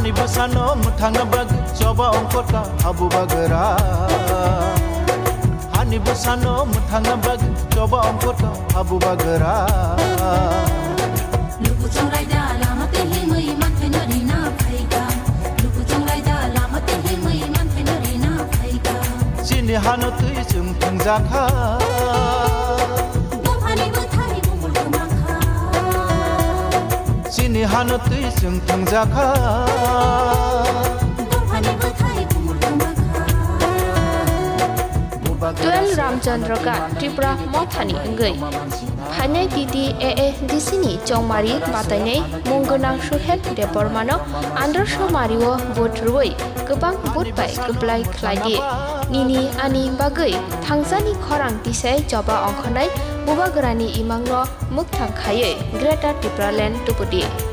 Hani busano mutanga bag coba ongkota abu bagera Hani busano mutanga bag coba ongkota abu bagera Lupu chongai da lama te himui man the nari na phaiga Lupu chongai da lama te himui man the nari na phaiga Sini hano tui chung thangja kha Bom hani bu thai bumul kumakha Sini hano tui chung thangja kha Tuel Ramchandra ka Tripura Mothani ngai Hanai TTAA disini chongmari batanai munggunang suhet depormano andro somariwo bot ruai kebang bot bai keplai khlaidi nini ani bagai thangsani khorang tisai joba ongkhonai bubagrani imangno mukthang khaye Greater Tripura Land Tupudi